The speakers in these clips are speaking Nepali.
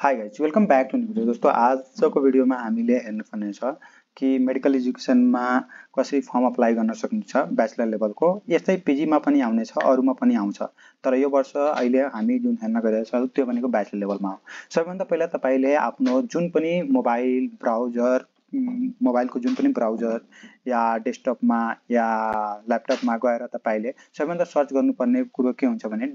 High guys welcome back to new video. दोस्तों आजको भिडियोमा हामीले हेर्नुपर्ने छ कि मेडिकल एजुकेसनमा कसरी फर्म अप्लाई गर्न सक्नुहुन्छ ब्याचलर लेभलको। यस्तै पीजीमा पनि आउने छ, अरूमा पनि आउँछ, तर यो वर्ष अहिले हामी जुन हेर्न गइरहेछौँ त्यो भनेको ब्याचलर लेभलमा हो। सबैभन्दा पहिला तपाईले आफ्नो जुन पनि मोबाइल ब्राउजर मोबाइलको जुन पनि ब्राउजर या डेस्कटपमा या ल्यापटपमा गएर तपाईले सबैभन्दा सर्च गर्नुपर्ने कुरो के हुन्छ भने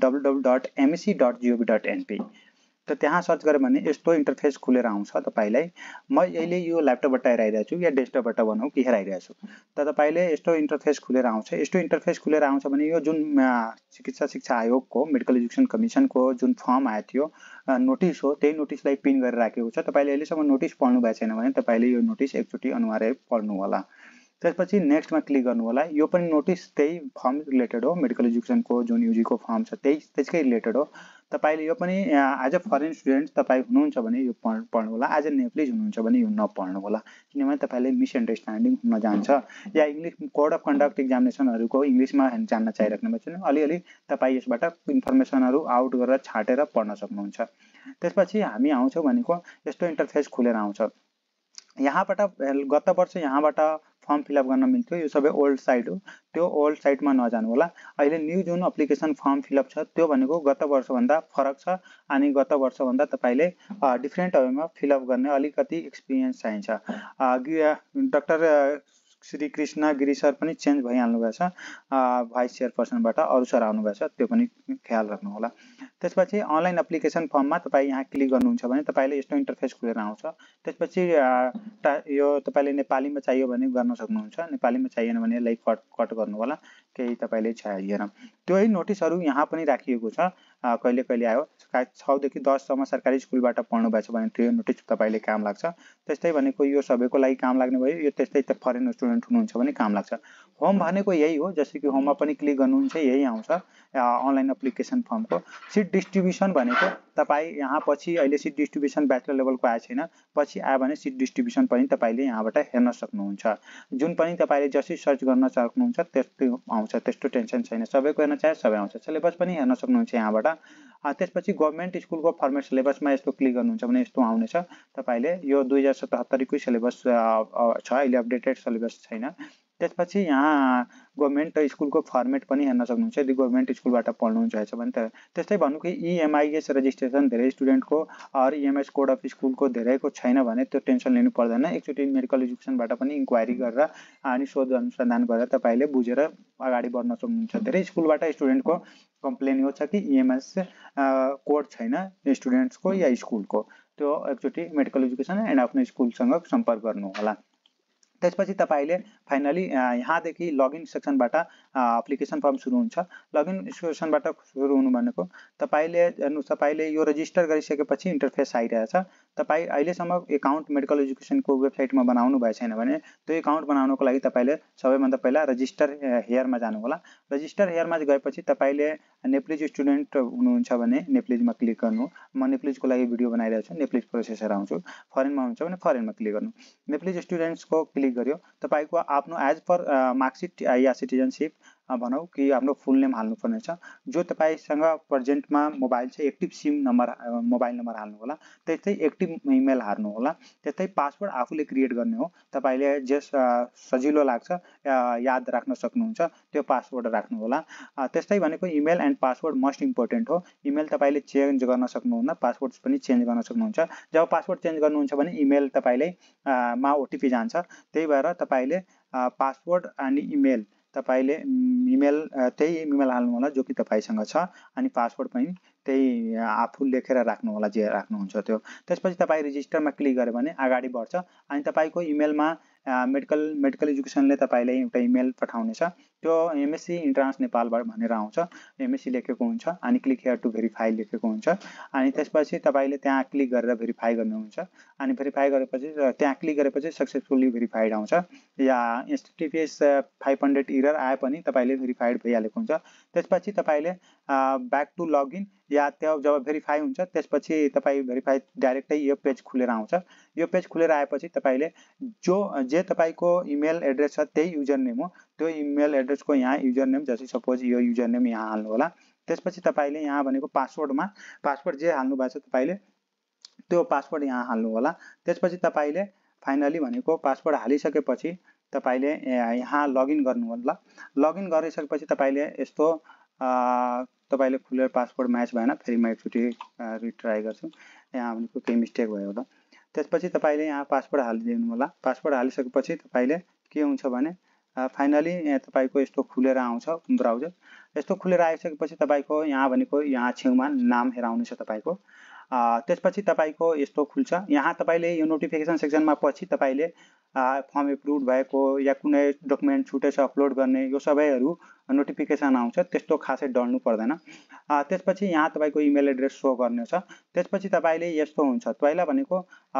www.mec.gov.np। त त्यहाँ सर्च गऱ्यो भने यस्तो इन्टरफेस खुलेर आउँछ तपाईलाई। म अहिले यो ल्यापटपबाट हेराइरहेको छु या डेस्कटपबाट भनौँ कि हेराइरहेको छु। त तपाईले यस्तो इन्टरफेस खुलेर आउँछ। यस्तो इन्टरफेस खुलेर आउँछ भने यो जुन चिकित्सा शिक्षा आयोगको मेडिकल एजुकेसन कमिसनको जुन फर्म आएको थियो नोटिस हो, त्यही नोटिसलाई पिन गरेर राखेको छ। तपाईले अहिलेसम्म नोटिस पढ्नु भएको छैन भने तपाईले यो नोटिस एकचोटि अनिवार्य पढ्नु होला। त्यसपछि नेक्स्टमा क्लिक गर्नु होला। यो पनि नोटिस त्यही फर्म रिलेटेड हो, मेडिकल एजुकेसनको जुन युजीको फर्म छ त्यसकै रिलेटेड हो। तपाईले यो पनि एज अ फरेन स्टुडेन्ट तपाईँ हुनुहुन्छ भने यो पढ्नु होला, एज अ नेप्लिज हुनुहुन्छ भने यो नपढ्नु होला, किनभने तपाईले मिसअन्डरस्ट्यान्डिङ हुन जान्छ। या इङ्ग्लिस कोड अफ कन्डक्ट एक्जामिनेसनहरूको इङ्ग्लिसमा जान्न चाहिरहेको छ भने अलिअलि तपाईँ यसबाट इन्फर्मेसनहरू आउट गरेर छाटेर पढ्न सक्नुहुन्छ। त्यसपछि हामी आउँछौँ भनेको यस्तो इन्टरफेस खुलेर आउँछ। यहाँबाट गत वर्ष यहाँबाट फर्म फिलअप गर्न मिल्थ्यो, यो सबै ओल्ड साइट हो, त्यो ओल्ड साइटमा नजानु होला। अहिले न्यू जुन एप्लिकेसन फर्म फिलअप छ त्यो भनेको गत वर्षभन्दा फरक छ। अनि गत वर्षभन्दा तपाईले डिफ्रेन्ट वेमा फिलअप गर्ने अलिकति एक्सपिरियन्स चाहिन्छ। डाक्टर श्री कृष्ण गिरी सर पनि चेन्ज भइहाल्नु भएको छ, भाइस चेयरपर्सनबाट अरू सर आउनु भएको छ, त्यो पनि ख्याल राख्नु होला। त्यसपछि अनलाइन एप्लिकेसन फर्ममा तपाईँ यहाँ क्लिक गर्नुहुन्छ भने तपाईले यस्तो इन्टरफेस खुलेर आउँछ। त्यसपछि यो तपाईले नेपालीमा चाहियो भने गर्न सक्नुहुन्छ, नेपालीमा चाहिएन भने यसलाई कट गर्नु होला, केही तपाईले चाहिएन। त्यही नोटिसहरू यहाँ पनि राखिएको छ, कहिले कहिले आयो। 6 देखि 10 सम्म सरकारी स्कुलबाट पढ्नु भएको छ भने त्यो नोटिस तपाईले काम लाग्छ। त्यस्तै भनेको यो सबैको लागि काम लाग्ने भयो। यो त्यस्तै त फरेन स्टुडेन्ट हुनुहुन्छ भने काम लाग्छ। होम भनेको यही हो, जस्तै कि होममा पनि क्लिक गर्नुहुन्छ यही आउँछ अनलाइन एप्लिकेसन फर्मको। सिट डिस्ट्रिब्युसन भनेको तपाईँ यहाँ पछि अहिले सिट डिस्ट्रिब्युसन ब्याचलर लेभलको आएको छैन, पछि आयो भने सिट डिस्ट्रिब्युसन पनि तपाईले यहाँबाट हेर्न सक्नुहुन्छ। जुन पनि तपाईले जसरी सर्च गर्न सक्नुहुन्छ त्यस्तै आउँछ, त्यस्तो टेन्सन छैन। सबैको हेर्न चाहे सबै आउँछ। सिलेबस पनि हेर्न सक्नुहुन्छ यहाँबाट। त्यसपछि गभर्नमेन्ट स्कुलको फर्मेट सिलेबसमा यस्तो क्लिक गर्नुहुन्छ भने यस्तो आउनेछ। तपाईले यो 2077 कै सिलेबस छ, अहिले अपडेटेड सिलेबस छैन। त्यसपछि यहाँ गभर्नमेन्ट स्कुलको फर्मेट पनि हेर्न सक्नुहुन्छ यदि गभर्नमेन्ट स्कुलबाट पढ्नुहुन्छ भने। त त्यस्तै भन्नु कि इएमआइएस रजिस्ट्रेसन धेरै स्टुडेन्टको और इएमएस कोड अफ स्कुलको धेरैको छैन भने त्यो टेन्सन लिनु पर्दैन। एकचोटि मेडिकल एजुकेसनबाट पनि इन्क्वायरी गरेर अनि शोध अनुसन्धान गरेर तपाईले बुझेर अगाडि बढ्न सक्नुहुन्छ। धेरै स्कुलबाट स्टुडेन्टको कम्प्लेन यो छ कि इएमएस कोड छैन स्टुडेन्ट्सको या स्कुलको। त्यो एकचोटि मेडिकल एजुकेसन एन्ड आफ्नो स्कुलसँग सम्पर्क गर्नु होला। त्यसपछि तपाईले फाइनली यहाँदेखि लगइन सेक्सनबाट एप्लिकेसन फर्म सुरु हुन्छ। लगइन सेक्सनबाट सुरु हुनु भनेको तपाईले यो रजिस्टर गरिसकेपछि इन्टरफेस आइरहेछ। तपाईँ अहिलेसम्म एकाउन्ट मेडिकल एजुकेसनको वेबसाइटमा बनाउनु भएको छैन भने त्यो एकाउन्ट बनाउनको लागि तपाईले सबैभन्दा पहिला रजिस्टर हेयरमा जानु होला। रजिस्टर हेयरमा गएपछि तपाईले नेप्लिज स्टुडेन्ट हुनुहुन्छ भने नेप्लिजमा क्लिक गर्नु। म नेप्लिजको लागि भिडियो बनाइरहेको छु, नेप्लिज प्रोसेसर आउँछु। फरेनमा हुनुहुन्छ भने फरेनमा क्लिक गर्नु। नेप्लिज स्टुडेन्ट्सको क्लिक गर्यो। तपाईको आफ्नो एज पर मार्कसिट या सिटिजनसिप भनौँ कि आफ्नो फुल नेम हाल्नुपर्ने छ। जो तपाईसँग प्रेजेन्टमा मोबाइल छ active SIM number mobile number हाल्नु होला। त्यस्तै एक्टिभ इमेल हाल्नु होला। त्यस्तै पासवर्ड आफूले क्रिएट गर्ने हो। तपाईले जे सजिलो लाग्छ याद राख्न सक्नुहुन्छ त्यो पासवर्ड राख्नु होला। त्यस्तै भनेको email and password must important हो। इमेल तपाईले चेन्ज गर्न सक्नुहुन्न, पासवर्ड पनि चेन्ज गर्न सक्नुहुन्छ। जब पासवर्ड चेन्ज गर्नुहुन्छ भने इमेल तपाईले मा ओटिपी जान्छ। त्यही भएर तपाईले पासवर्ड अनि इमेल तपाईले त्यही इमेल हाल्नु होला जो कि तपाईसँग छ, अनि पासवर्ड पनि त्यही आफू लेखेर राख्नु होला जे राख्नुहुन्छ त्यो। त्यसपछि तपाईँ रजिस्टरमा क्लिक गर्यो भने अगाडि बढ्छ। अनि तपाईको इमेलमा मेडिकल एजुकेसनले तपाईलाई एउटा इमेल पठाउनेछ। त्यो एमएससी इन्ट्रान्स नेपालबाट भनेर आउँछ, एमएससी लेखेको हुन्छ अनि क्लिक हियर टु भेरिफाई लेखेको हुन्छ। अनि त्यसपछि तपाईले त्यहाँ क्लिक गरेर भेरिफाई गर्नुहुन्छ। अनि भेरिफाई गरेपछि त्यहाँ क्लिक गरेपछि सक्सेसफुली भेरिफाइड आउँछ। या HTTPS 500 एरर आए पनि तपाईले भेरिफाइड भइहालेको हुन्छ। त्यसपछि तपाईले ब्याक टु लगइन या त्यो जब भेरिफाई हुन्छ त्यसपछि तपाईँ भेरिफाई डाइरेक्टै यो पेज खुलेर आउँछ। यो पेज खुलेर आएपछि तपाईले जे तपाईको इमेल एड्रेस छ त्यही युजर नेम हो। त्यो इमेल एड्रेसको यहाँ युजर नेम जस्तै सपोज यो युजर नेम यहाँ हाल्नु होला। त्यसपछि तपाईले यहाँ भनेको पासवर्डमा पासवर्ड जे हाल्नु भएको छ तपाईले त्यो पासवर्ड यहाँ हाल्नु होला। त्यसपछि तपाईले फाइनली भनेको पासवर्ड हालिसकेपछि तपाईले यहाँ लगइन गर्नु होला। लगइन गरिसकेपछि तपाईले यस्तो तपाईले खुलेर पासवर्ड म्याच भएन, फेरि म एकचोटि रिट्राई गर्छु। यहाँ भनेको केही मिस्टेक भयो होला। त्यसपछि तपाईले यहाँ पासवर्ड हालिदिनु होला। पासवर्ड हालिसकेपछि तपाईले के हुन्छ भने फाइनली यहाँ तपाईको यस्तो खुलेर आउँछ ब्राउजर। यस्तो खुलेर आइसकेपछि तपाईको यहाँ भनेको यहाँ छेउमा नाम हेराउनु छ तपाईको। त्यसपछि तपाईको यस्तो खुल्छ। यहाँ तपाईले यो नोटिफिकेसन सेक्सनमा पछि तपाईले फर्म एप्रुभ भएको या कुनै डकुमेन्ट छुटेछ अपलोड गर्ने यो सबैहरू नोटिफिकेसन आउँछ, त्यस्तो खासै डर्नु पर्दैन। त्यसपछि यहाँ तपाईको इमेल एड्रेस सो गर्ने छ। त्यसपछि तपाईले यस्तो हुन्छ, पहिला भनेको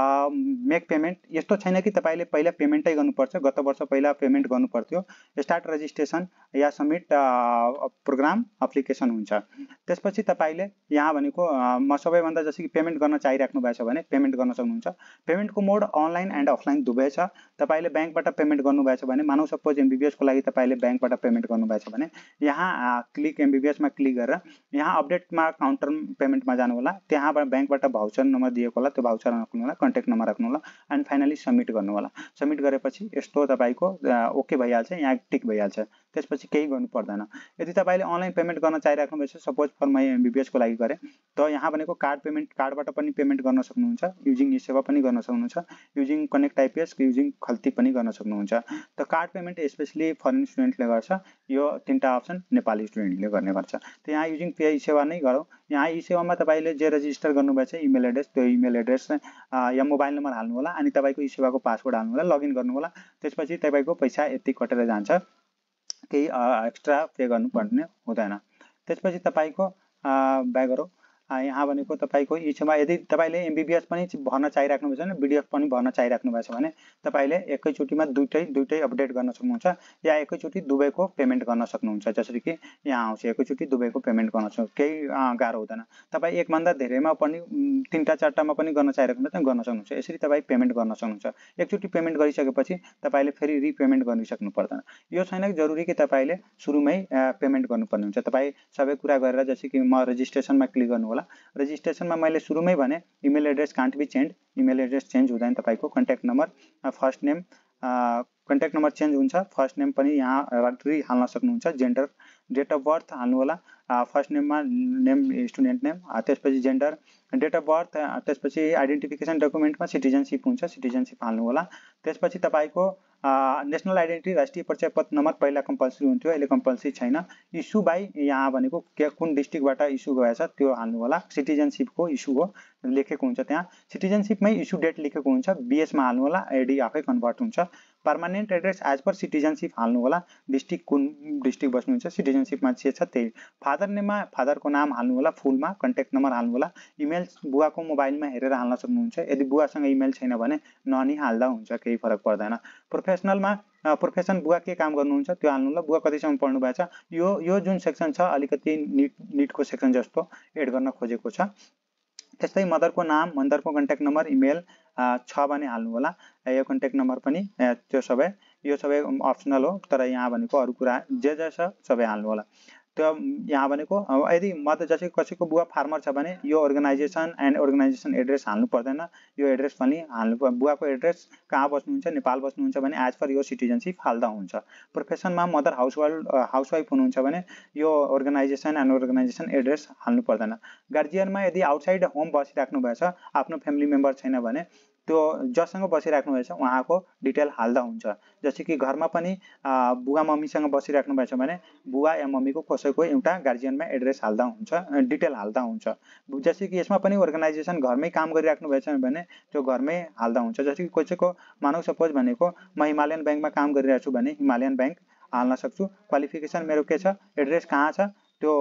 मेक पेमेन्ट यस्तो छैन कि तपाईले पहिला पेमेन्टै गर्नुपर्छ। गत वर्ष पहिला पेमेन्ट गर्नु पर्थ्यो। स्टार्ट रजिस्ट्रेसन या सबमिट प्रोग्राम एप्लिकेसन हुन्छ। त्यसपछि तपाईले यहाँ भनेको म सबैभन्दा जस्तो कि पेमेन्ट गर्न चाहिराख्नु भएको छ भने पेमेन्ट गर्न सक्नुहुन्छ। पेमेन्टको मोड अनलाइन एन्ड अफलाइन दुवै छ। तपाईले बैंकबाट पेमेन्ट गर्नुभएको छ भने, मानौ सपोज एमबीबीएस को लागि तपाईले बैंकबाट पेमेन्ट गर्नुभएको छ भने यहाँ क्लिक एमबीबीएस मा क्लिक गरेर यहाँ अपडेटमा काउन्टर पेमेन्टमा जानु होला। त्यहाँबाट बैंकबाट भाउचर नम्बर दिएको होला, त्यो भाउचर राख्नु होला, कन्ट्याक्ट नम्बर राख्नु होला एन्ड फाइनली सबमिट गर्नु होला। सबमिट गरेपछि यस्तो तपाईको ओके भइहाल्छ, यहाँ टिक भइहाल्छ। त्यसपछि केही गर्नु पर्दैन। यदि तपाईले अनलाइन पेमेन्ट गर्न चाहिराख्नु भएको छ, सपोज फर म एमबीबीएस को लागि गरे, त यहाँ भनेको कार्ड पेमेन्ट कार्डबाट पनि पेमेन्ट गर्न सक्नुहुन्छ, युजिङ ई सेवा पनि गर्न सक्नुहुन्छ, using connect IPS, using Khalti पनि गर्न सक्नुहुन्छ। त कार्ड पेमेन्ट स्पेशली फरेन स्टुडेन्टले गर्छ। यो तीनटा अप्सन नेपाली स्टुडेन्टले गर्ने गर्छ। त यहाँ युजिङ पे ई सेवा नै गरौँ। यहाँ ई सेवामा तपाईले जे रजिस्टर गर्नुभएको छ इमेल एड्रेस, त्यो इमेल एड्रेस या मोबाइल नम्बर हाल्नु होला अनि तपाईको ई सेवाको पासवर्ड हाल्नु होला, लगइन गर्नु होला। त्यसपछि तपाईको पैसा यति कटेर जान्छ, केही एक्स्ट्रा पे गर्नुपर्ने हुँदैन। त्यसपछि तपाईको ब्याक गरौँ। यहाँ भनेको तपाईको ई सेवा यदि तपाईले एमबीबीएस पनि भर्न चाहिराख्नु भएको छ भने, बीडीएफ पनि भर्न चाहिराख्नु भएको छ भने तपाईले एकैचोटीमा दुईटै अपडेट गर्न सक्नुहुन्छ या एकैचोटी दुवैको पेमेन्ट गर्न सक्नुहुन्छ। जसरी कि यहाँ आउँछ एकैचोटी दुवैको पेमेन्ट गर्न सक्नुहुन्छ, केही गाह्रो हुँदैन। तपाई एक भन्दा धेरैमा पनि तीनटा चारटामा पनि गर्न चाहिराख्नु भने गर्न सक्नुहुन्छ। यसरी तपाई पेमेन्ट गर्न सक्नुहुन्छ। एकचोटी पेमेन्ट गरिसकेपछि तपाईले फेरि रिपेमेन्ट गरिसक्नु पर्दैन। यो छैन कि जरुरी कि तपाईले सुरुमै पेमेन्ट गर्नुपर्ने हुन्छ। तपाई सबै कुरा गरेर जस्तै कि म रजिस्ट्रेसनमा क्लिक गर्नु होला। रजिस्ट्रेसनमा मैले सुरुमै भने email address can't be change, email address change हुँदैन। तपाईको contact number first name contact number change हुन्छ, फर्स्ट नेम पनि यहाँ हाल्न सक्नुहुन्छ। जेन्डर डेट अफ बर्थ हाल्नु होला। फर्स्ट नेममा नेम स्टुडेन्ट नेम, त्यसपछि जेन्डर, डेट अफ बर्थ, त्यसपछि आइडेन्टिफिकेसन डकुमेन्टमा सिटिजनशिप हुन्छ, सिटिजनशिप हाल्नु होला। त्यसपछि तपाईको नेसनल आइडेन्टिटी राष्ट्रिय परिचय पत्र नम्बर पहिला कम्पल्सरी हुन्थ्यो, अहिले कम्पल्सरी छैन। इस्यु बाई यहाँ भनेको कुन डिस्ट्रिक्टबाट इस्यु गएछ त्यो हाल्नु होला। सिटिजनशिपको इस्यु हो लेखेको हुन्छ, त्यहाँ सिटिजनशिपमै इस्यु डेट लेखेको हुन्छ, बीएसमा हाल्नु होला, आइडी आफै कन्भर्ट हुन्छ। Permanent address as per citizenship हाल्नु होला। डिस्ट्रिक्ट कुन डिस्ट्रिक्ट बस्नुहुन्छ, सिटिजनशिपमा जे छ त्यही। फादर नेममा फादरको नाम हाल्नु होला फुलमा, कन्ट्याक्ट नम्बर हाल्नु होला। इमेल बुवाको मोबाइलमा हेरेर हाल्न सक्नुहुन्छ। यदि बुवासँग इमेल छैन भने ननी हाल्दा हुन्छ, केही फरक पर्दैन। प्रोफेसनलमा प्रोफेसन बुवा के काम गर्नुहुन्छ त्यो हाल्नु होला। बुवा कतिसम्म पढ्नु भएको छ, यो जुन सेक्सन छ अलिकति नीटको सेक्सन जस्तो एड गर्न खोजेको छ। त्यस्तै मदरको नाम, मदरको कन्ट्याक्ट नम्बर, इमेल छ भने हाल्नु होला। यो कन्ट्याक्ट नम्बर पनि त्यो सबै यो सबै अप्सनल हो, तर यहाँ भनेको अरु कुरा जे छ सबै हाल्नु होला। त्यो यहाँ भनेको यदि मदर जस्तै कसैको बुवा फार्मर छ भने यो अर्गनाइजेसन एन्ड अर्गनाइजेसन एड्रेस हाल्नु पर्दैन। यो एड्रेस पनि हाल्नु बुवाको एड्रेस कहाँ बस्नुहुन्छ, नेपाल बस्नुहुन्छ भने एज पर यो सिटिजनशिप हाल्दा हुन्छ। प्रोफेसनमा मदर हाउसवाइफ हुनुहुन्छ भने यो अर्गनाइजेसन एन्ड अर्गनाइजेसन एड्रेस हाल्नु पर्दैन। गार्जियनमा यदि आउटसाइड होम बसिराख्नु भएछ, आफ्नो फ्यामिली मेम्बर छैन भने त्यो जसँग बसिराख्नु भएछ उहाँको डिटेल हाल्दा हुन्छ। जस्तै कि घरमा पनि बुवा मम्मीसँग बसिराख्नु भएछ भने बुवा या मम्मीको कसैको एउटा गार्जियनमा एड्रेस हाल्दा हुन्छ, डिटेल हाल्दा हुन्छ। जस्तै कि यसमा पनि अर्गनाइजेसन घरमै काम गरिराख्नु भएछ भने त्यो घरमै हाल्दा हुन्छ। जस्तै कि कसैको मानौ सपोज भनेको म हिमालयन ब्याङ्कमा काम गरिरहेको छु भने हिमालयन ब्याङ्क हाल्न सक्छु। क्वालिफिकेसन मेरो के छ, एड्रेस कहाँ छ, त्यो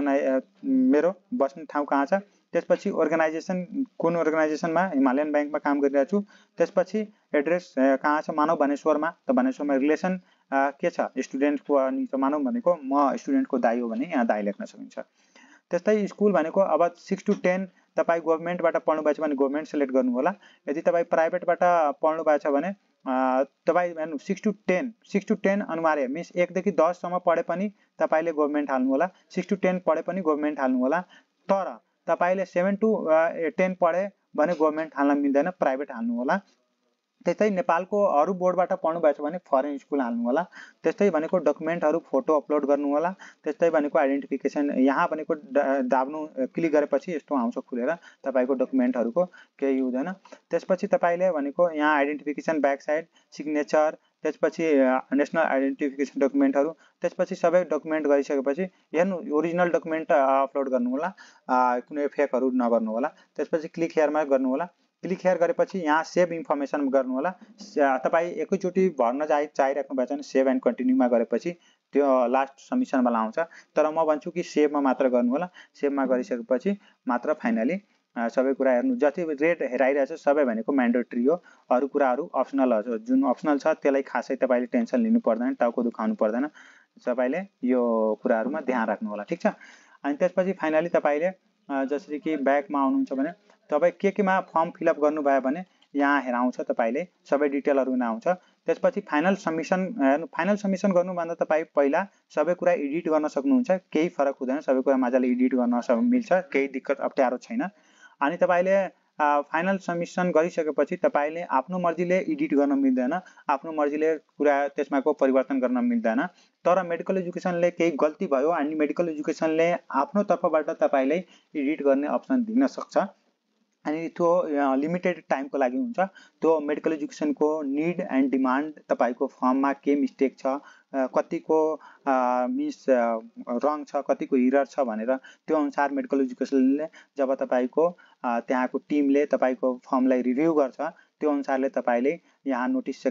मेरो बस्ने ठाउँ कहाँ छ, त्यसपछि अर्गनाइजेसन कुन अर्गनाइजेसनमा हिमालयन ब्याङ्कमा काम गरिरहेको छु, त्यसपछि एड्रेस कहाँ छ, मानौ भनेश्वरमा, त भनेश्वरमा रिलेसन के छ स्टुडेन्टको, अनि मानौ भनेको म स्टुडेन्टको दाइ हो भने यहाँ दाइ लेख्न सकिन्छ। त्यस्तै स्कुल भनेको अब 6 to 10 तपाई गभर्नमेन्टबाट पढ्नु भएको छ भने गभर्नमेन्ट सिलेक्ट गर्नु होला। यदि तपाई प्राइभेटबाट पढ्नु भएको छ भने तपाई 6 to 10 अनिवार्य मिन्स 1 देखि 10 सम्म पढे पनि तपाईले गभर्नमेन्ट हाल्नु होला। 6 to 10 पढे पनि गभर्नमेन्ट हाल्नु होला। तर तपाईले 7 to 10 पढे भने गभर्नमेन्ट हाल्न मिल्दैन, प्राइभेट हाल्नु होला। त्यस्तै नेपालको अरू बोर्डबाट पढ्नु भएको छ भने फरेन स्कुल हाल्नु होला। त्यस्तै भनेको डकुमेन्टहरू फोटो अपलोड गर्नु होला। त्यस्तै भनेको आइडेन्टिफिकेसन यहाँ भनेको दाब्नु क्लिक गरेपछि यस्तो आउँछ खुलेर तपाईको डकुमेन्टहरूको केही हुँदैन। त्यसपछि तपाईले भनेको यहाँ आइडेन्टिफिकेसन ब्याक साइड सिग्नेचर त्यसपछि नेसनल आइडेन्टिफिकेसन डकुमेन्टहरू त्यसपछि सबै डकुमेन्ट गरिसकेपछि हेर्नु ओरिजिनल डकुमेन्ट अपलोड गर्नु होला, कुनै फेकहरू नगर्नु होला। त्यसपछि क्लिक हियरमा गर्नु होला। क्लिक हियर गरेपछि यहाँ सेभ इन्फर्मेसन गर्नु होला। तपाई एकैचोटी भर्न चाहिराख्नु भएको छ भने सेभ एन्ड कन्टिन्यूमा गरेपछि त्यो लास्ट सबमिसनवाला आउँछ। तर म भन्छु कि सेभमा मात्र गर्नु होला। सेभमा गरिसकेपछि मात्र फाइनली सबै कुरा हेर्नु। जति रेट हेराइरहेछ सबै भनेको म्यान्डेटरी हो, अरू कुराहरू अप्सनल हो। जुन अप्सनल छ त्यसलाई खासै तपाईले टेन्सन लिनु पर्दैन, टाउको दुखाउनु पर्दैन। तपाईले यो कुराहरूमा ध्यान राख्नु होला, ठीक छ। अनि त्यसपछि फाइनली तपाईले जसरी कि ब्याकमा आउनुहुन्छ भने तपाई केमा फर्म फिलअप गर्नुभयो भने यहाँ हेराउँछ, तपाईले सबै डिटेलहरू आउँछ। त्यसपछि फाइनल सबमिसन फाइनल सबमिसन गर्नुभन्दा तपाई पहिला सबै कुरा एडिट गर्न सक्नुहुन्छ, केही फरक हुँदैन, सबै कुरा मजाले एडिट गर्न मिल्छ, केही दिक्कत अप्ठ्यारो छैन। अनि तपाईले फाइनल सबमिसन गरिसकेपछि तपाईले आफ्नो मर्जीले एडिट गर्न मिल्दैन, आफ्नो मर्जीले कुरा त्यसमाको परिवर्तन गर्न मिल्दैन। तर मेडिकल एजुकेसनले केही गल्ती भयो अनि मेडिकल एजुकेसनले आफ्नो तर्फबाट तपाईलाई एडिट गर्ने अप्सन दिन सक्छ। अनि त्यो लिमिटेड टाइमको लागि हुन्छ। त्यो मेडिकल एजुकेसनको निड एन्ड डिमान्ड तपाईको फर्ममा के मिस्टेक छ, कतिको मिस रङ छ, कतिको एरर छ भनेर त्यो अनुसार मेडिकल एजुकेसनले जब तपाईको त्यहाँको टिमले तपाईको फर्मलाई रिभ्यू गर्छ त्यो अनुसारले तपाईले यहाँ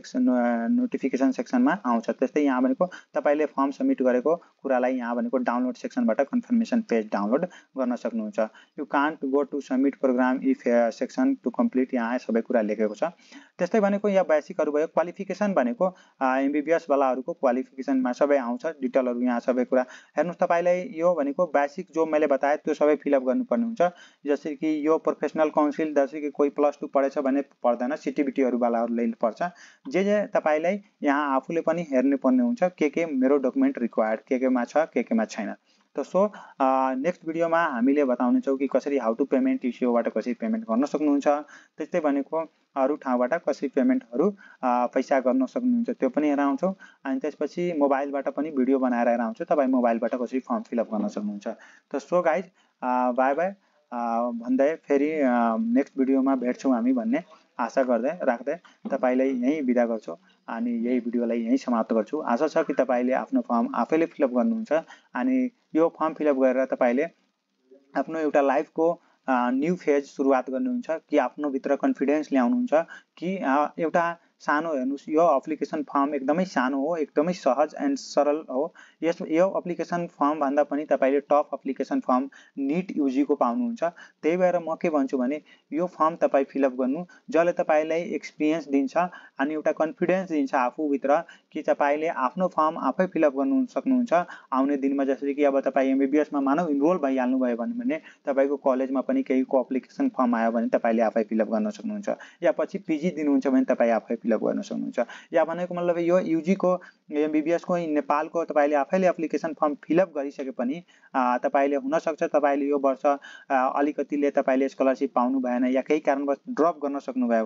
नोटिफिकेसन सेक्सनमा आउँछ। त्यस्तै यहाँ भनेको तपाईले फर्म सबमिट गरेको कुरालाई यहाँ भनेको डाउनलोड सेक्सनबाट कन्फर्मेसन पेज डाउनलोड गर्न सक्नुहुन्छ। You can't go to submit program if section to complete, यहाँ सबै कुरा लेखेको छ। त्यस्तै भनेको यहाँ बेसिकहरू भयो। क्वालिफिकेसन भनेको एमबीबीएस वालाहरूको क्वालिफिकेसनमा सबै आउँछ, डिटेलहरू यहाँ सबै कुरा हेर्नुस्। तपाईलाई यो भनेको बेसिक जो मैले बताए त्यो सबै फिलअप गर्नुपर्ने हुन्छ। जस्तै कि यो प्रोफेसनल काउन्सिल, जस्तै कि कोही +2 पढेछ भने पर्दैन, सिटिबिटीहरू वालाहरूले पर्छ। जे तपाईलाई यहाँ आफूले पनि हेर्नु पर्ने हुन्छ के मेरो डकुमेन्ट रिक्वायर्ड केमा छ केमा छैन। त सो नेक्स्ट भिडियोमा हामीले बताउनेछौँ कि कसरी हाउ टु पेमेन्ट इसिओबाट कसरी पेमेन्ट गर्न सक्नुहुन्छ। त्यस्तै भनेको अरू ठाउँबाट कसरी पेमेन्टहरू पैसा गर्न सक्नुहुन्छ त्यो पनि हेराउँछौँ। अनि त्यसपछि मोबाइलबाट पनि भिडियो बनाएर हेराउँछु तपाईँ मोबाइलबाट कसरी फर्म फिलअप गर्न सक्नुहुन्छ। त सो गाइज बाई बाई भन्दै फेरि नेक्स्ट भिडियोमा भेट्छौँ हामी भन्ने आशा गर्दै राख्दै तपाईलाई यही बिदा गर्छु अनि यही भिडियोलाई यही समाप्त गर्छु। आशा छ कि तपाईले आफ्नो फर्म आफैले फिलअप गर्नुहुन्छ अनि यो फर्म फिलअप गरेर तपाईले आफ्नो एउटा लाइफको न्यू फेज सुरुवात गर्नुहुन्छ कि आफ्नो भित्र कन्फिडेन्स ल्याउनुहुन्छ कि एउटा सानो हेर्नुस् यो एप्लिकेसन फर्म एकदमै सानो हो, एकदमै सहज एन्ड सरल हो। यो एप्लिकेसन फर्म भन्दा पनि तपाईले top application form NEET UG को पाउनुहुन्छ। त्यही भएर म के भन्छु भने यो फर्म तपाई फिलअप गर्नु जसले तपाईलाई एक्सपिरियन्स दिन्छ अनि एउटा कन्फिडेन्स दिन्छ आफू भित्र कि तपाईले आफ्नो फर्म आफै फिलअप गर्नु सक्नुहुन्छ। आउने दिनमा जसरी कि अब तपाई एमबीबीएस मा मानौ इनरोल भइहाल्नु भयो भने तपाईको कलेजमा पनि केही को एप्लिकेसन फर्म आयो भने तपाईले आफै फिलअप गर्न सक्नुहुन्छ, या पछि पीजी दिनुहुन्छ भने तपाई आफै फिलअप गर्न सक्नुहुन्छ। या भनेको मतलब यो यूजी को एमबीबीएस को नेपालको तपाईले आफैले एप्लिकेसन फर्म फिलअप गरिसके पनि तपाईले हुन सक्छ तपाईले यो वर्ष अलिकतिले तपाईले स्कलरशिप पाउनु भएन या केही कारणवश ड्रप गर्न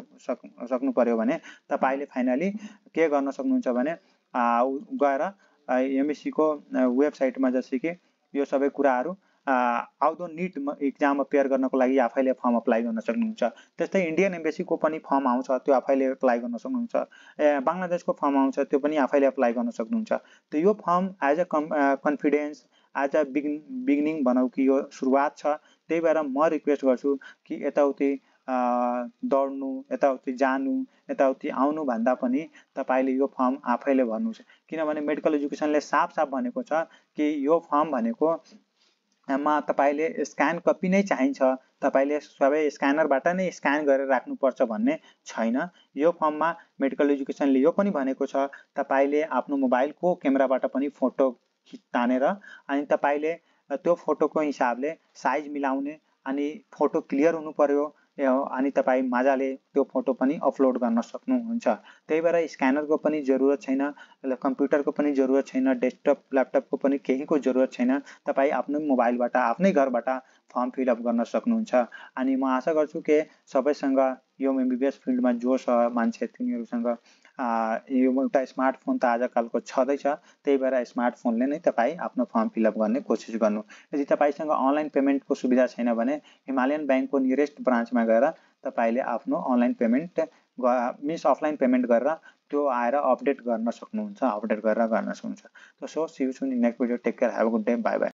सक्नु पर्यो भने तपाईले फाइनली के गर्न सक्नुहुन्छ भने गएर एमएससी को वेबसाइटमा जस्तै कि यो सबै कुराहरू आउँदो नीट एक्जाम अपियर गर्नको लागि आफैले फर्म अप्लाई गर्न सक्नुहुन्छ। त्यस्तै इन्डियन एम्बेसी को पनि फर्म आउँछ त्यो आफैले अप्लाई गर्न सक्नुहुन्छ। बङ्गलादेशको फर्म आउँछ त्यो पनि आफैले अप्लाई गर्न सक्नुहुन्छ। त यो form as a confidence as a beginning भनौँ कि यो सुरुवात छ। त्यही भएर म रिक्वेस्ट गर्छु कि यताउति दौड्नु, यताउति जानु, यताउति आउनु भन्दा पनि तपाईले यो फर्म आफैले भर्नुहोस्। किनभने मेडिकल एजुकेसनले साफ भनेको छ कि यो फर्म भनेको मा तपाईले स्क्यान कपी नै चाहिन्छ, तपाईले सबै स्क्यानरबाट नै स्क्यान गरेर राख्नुपर्छ भन्ने छैन। यो फर्ममा मेडिकल एजुकेसनले यो पनि भनेको छ तपाईले आफ्नो मोबाइलको क्यामेराबाट पनि फोटो तानेर अनि तपाईले त्यो फोटोको हिसाबले साइज मिलाउने अनि फोटो क्लियर हुनु पर्यो अनि तपाई मजाले त्यो फोटो पनि अपलोड गर्न सक्नुहुन्छ। त्यही भएर स्क्यानरको पनि जरुरत छैन, कम्प्युटरको पनि जरुरत छैन, डेस्कटप ल्यापटपको पनि केहीको जरुरत छैन। तपाई आफ्नो मोबाइलबाट आफ्नै घरबाट फर्म फिलअप गर्न सक्नुहुन्छ। अनि म आशा गर्छु कि सबैसँग यो MBBS फिल्डमा जो छ मान्छे तिनीहरूसँग यो एउटा स्मार्टफोन त आजकलको छँदैछ, त्यही भएर स्मार्टफोनले नै तपाईँ आफ्नो फर्म फिलअप गर्ने कोसिस गर्नु। यदि तपाईँसँग अनलाइन पेमेन्टको सुविधा छैन भने हिमालयन ब्याङ्कको नियरेस्ट ब्रान्चमा गएर तपाईँले आफ्नो online payment means offline payment गरेर त्यो आएर अपडेट गर्न सक्नुहुन्छ, अपडेट गरेर गर्न सक्नुहुन्छ। So see you soon in next video, take care, have a good day, bye by.